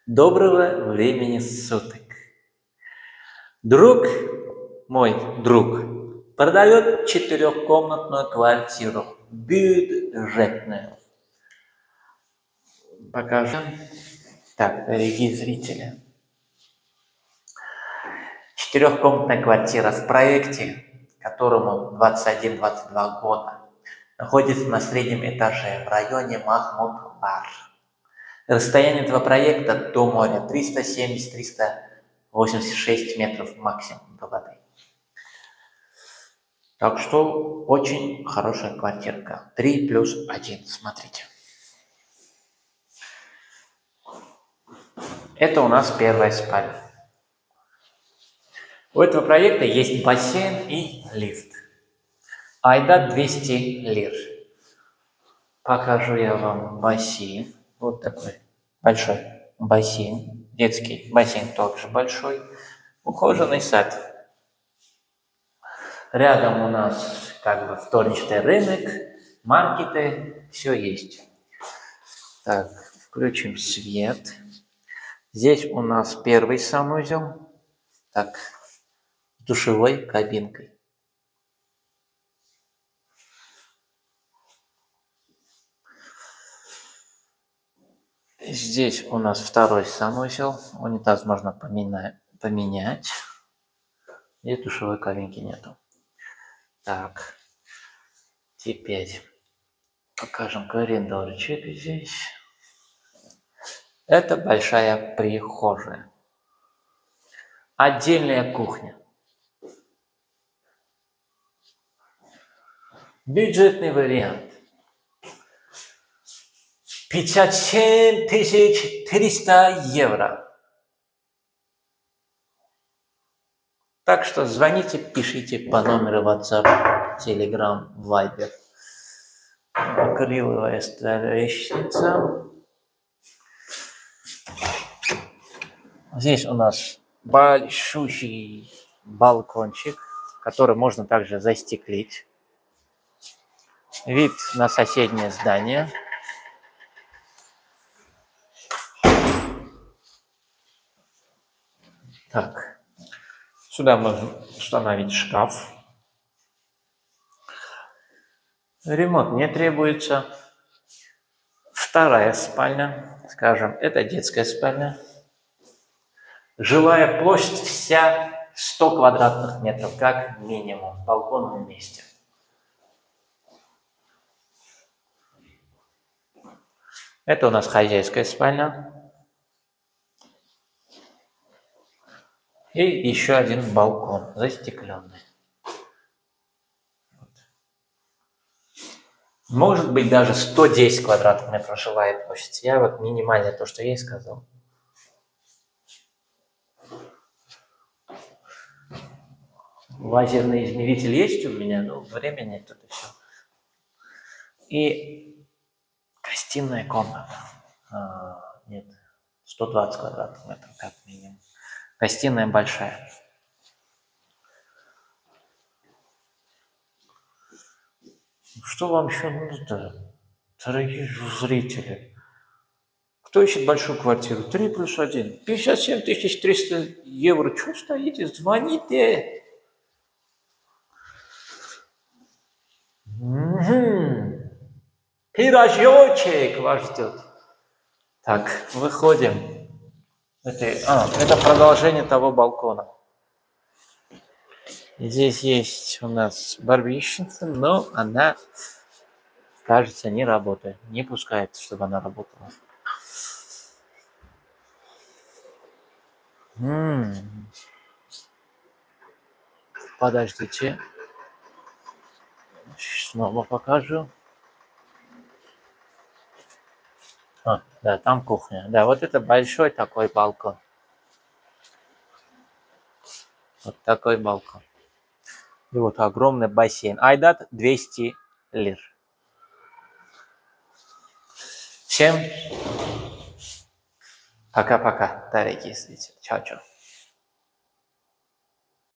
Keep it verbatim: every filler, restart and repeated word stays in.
Доброго времени суток. Друг, мой друг, продает четырехкомнатную квартиру, бюджетную. Покажем. Так, дорогие зрители. Четырехкомнатная квартира в проекте, которому двадцать один — двадцать два года, находится на среднем этаже в районе Махмуд-Бар. Расстояние этого проекта до моря триста семьдесят — триста восемьдесят шесть метров максимум до воды. Так что очень хорошая квартирка. три плюс один. Смотрите. Это у нас первая спальня. У этого проекта есть бассейн и лифт. Айда двести лир. Покажу я вам бассейн. Вот такой большой бассейн. Детский бассейн тоже большой. Ухоженный сад. Рядом у нас как бы вторичный рынок, маркеты, все есть. Так, включим свет. Здесь у нас первый санузел. Так, с душевой кабинкой. Здесь у нас второй санузел. Унитаз можно поменять. Здесь душевой кабинки нету. Так, теперь покажем коридорчик здесь. Это большая прихожая. Отдельная кухня. Бюджетный вариант. пятьдесят семь тысяч триста евро. Так что звоните, пишите по номеру WhatsApp, Telegram, Viber. Акриловая лестница. Здесь у нас большущий балкончик, который можно также застеклить. Вид на соседнее здание. Так, сюда можно установить шкаф. Ремонт не требуется. Вторая спальня, скажем, это детская спальня. Жилая площадь вся сто квадратных метров, как минимум, в балконном месте. Это у нас хозяйская спальня. И еще один балкон, застекленный. Может быть даже сто десять квадратных метров жилая площадь. Я вот минимально то, что я и сказал. Лазерный измеритель есть у меня, но времени тут и все. И гостиная комната. А, нет, сто двадцать квадратных метров как минимум. Гостиная большая. Что вам еще нужно, дорогие зрители? Кто ищет большую квартиру? три плюс один. пятьдесят семь тысяч триста евро. Чего стоите? Звоните. Угу. Пирожочек вас ждет. Так, выходим. Это, а, это продолжение того балкона. Здесь есть у нас барбичница, но она, кажется, не работает. Не пускает, чтобы она работала. М-м. Подождите. Снова покажу. А, да, там кухня. Да, вот это большой такой балкон. Вот такой балкон. И вот огромный бассейн. Айдат двести лир. Всем пока-пока, дорогие зрители. Чао-чао.